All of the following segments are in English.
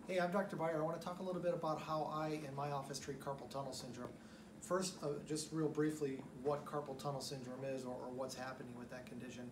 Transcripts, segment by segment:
Hey, I'm Dr. Byer. I want to talk a little bit about how I, in my office, treat carpal tunnel syndrome. First, just real briefly, what carpal tunnel syndrome is or what's happening with that condition.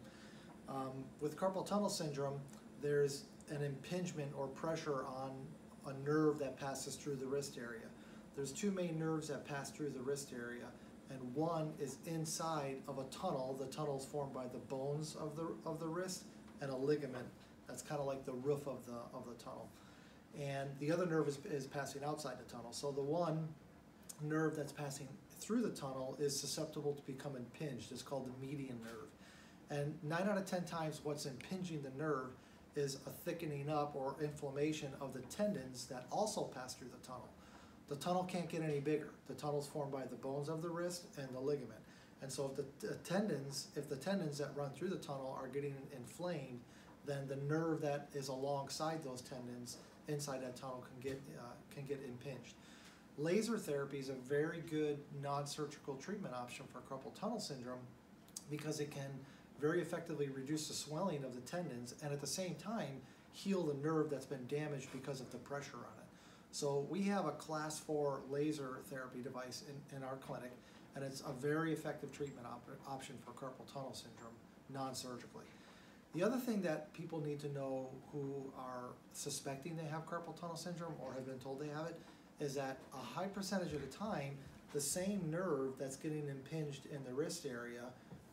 With carpal tunnel syndrome, there's an impingement or pressure on a nerve that passes through the wrist area. There's two main nerves that pass through the wrist area, and one is inside of a tunnel. The tunnel is formed by the bones of the wrist and a ligament that's kind of like the roof of the tunnel. And the other nerve is passing outside the tunnel. So the one nerve that's passing through the tunnel is susceptible to become impinged. It's called the median nerve. And 9 out of 10 times what's impinging the nerve is a thickening up or inflammation of the tendons that also pass through the tunnel. The tunnel can't get any bigger. The tunnel is formed by the bones of the wrist and the ligament. And so if the tendons that run through the tunnel are getting inflamed, then the nerve that is alongside those tendons inside that tunnel can get impinged. Laser therapy is a very good non-surgical treatment option for carpal tunnel syndrome because it can very effectively reduce the swelling of the tendons and at the same time heal the nerve that's been damaged because of the pressure on it. So we have a class 4 laser therapy device in our clinic, and it's a very effective treatment option for carpal tunnel syndrome non-surgically. The other thing that people need to know who are suspecting they have carpal tunnel syndrome or have been told they have it is that a high percentage of the time, the same nerve that's getting impinged in the wrist area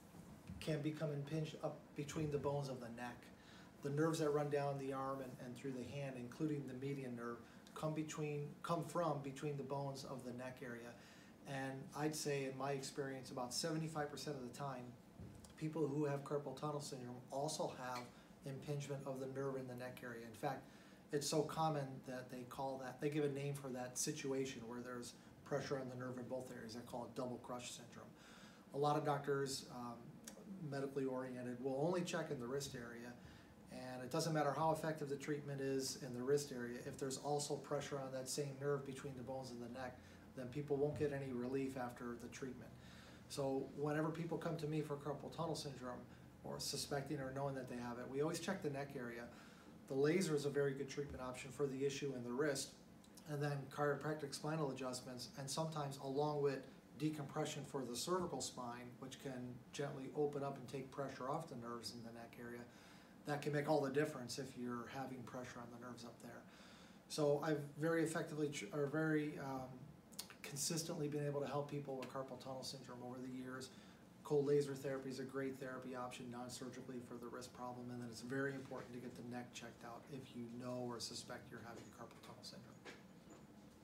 can become impinged up between the bones of the neck. The nerves that run down the arm and through the hand, including the median nerve, come from between the bones of the neck area. And I'd say in my experience about 75% of the time, people who have carpal tunnel syndrome also have impingement of the nerve in the neck area. In fact, it's so common that they give a name for that situation where there's pressure on the nerve in both areas. They call it double crush syndrome. A lot of doctors, medically oriented, will only check in the wrist area, and it doesn't matter how effective the treatment is in the wrist area. If there's also pressure on that same nerve between the bones of the neck, then people won't get any relief after the treatment. So whenever people come to me for carpal tunnel syndrome or suspecting or knowing that they have it, we always check the neck area. The laser is a very good treatment option for the issue in the wrist, and then chiropractic spinal adjustments, and sometimes along with decompression for the cervical spine, which can gently open up and take pressure off the nerves in the neck area. That can make all the difference if you're having pressure on the nerves up there. So I've very effectively, consistently been able to help people with carpal tunnel syndrome over the years. Cold laser therapy is a great therapy option non-surgically for the wrist problem, and then it's very important to get the neck checked out if you know or suspect you're having carpal tunnel